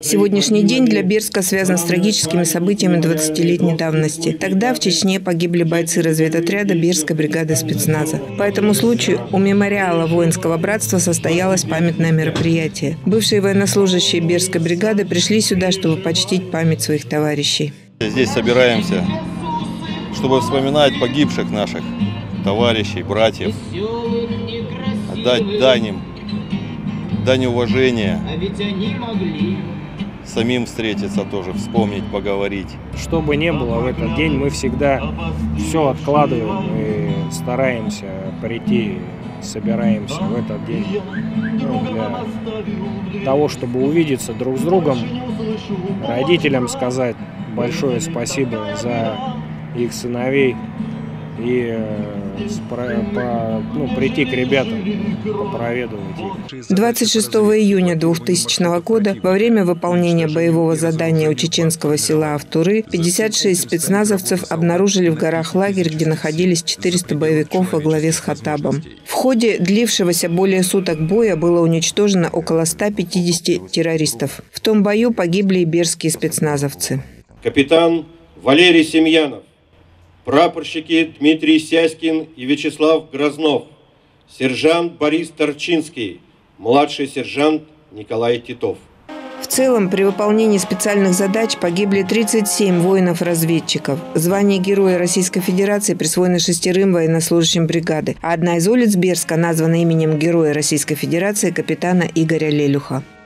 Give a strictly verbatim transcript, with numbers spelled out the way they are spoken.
Сегодняшний день для Бердска связан с трагическими событиями двадцатилетней давности. Тогда в Чечне погибли бойцы разведотряда Бердской бригады спецназа. По этому случаю у мемориала воинского братства состоялось памятное мероприятие. Бывшие военнослужащие Бердской бригады пришли сюда, чтобы почтить память своих товарищей. Здесь собираемся, чтобы вспоминать погибших наших товарищей, братьев, отдать дань им, дань уважения, самим встретиться тоже, вспомнить, поговорить. Что бы ни было в этот день, мы всегда все откладываем и стараемся прийти, собираемся в этот день, ну, для того, чтобы увидеться друг с другом, родителям сказать большое спасибо за их сыновей и по, ну, прийти к ребятам, попроведывать их. двадцать шестого июня двухтысячного года во время выполнения боевого задания у чеченского села Автуры пятьдесят шесть спецназовцев обнаружили в горах лагерь, где находились четыреста боевиков во главе с Хаттабом. В ходе длившегося более суток боя было уничтожено около ста пятидесяти террористов. В том бою погибли и бердские спецназовцы. Капитан Валерий Семьянов, прапорщики Дмитрий Сяськин и Вячеслав Грознов, сержант Борис Торчинский, младший сержант Николай Титов. В целом, при выполнении специальных задач погибли тридцать семь воинов-разведчиков. Звание Героя Российской Федерации присвоено шестерым военнослужащим бригады, а одна из улиц Бердска названа именем Героя Российской Федерации капитана Игоря Лелюха.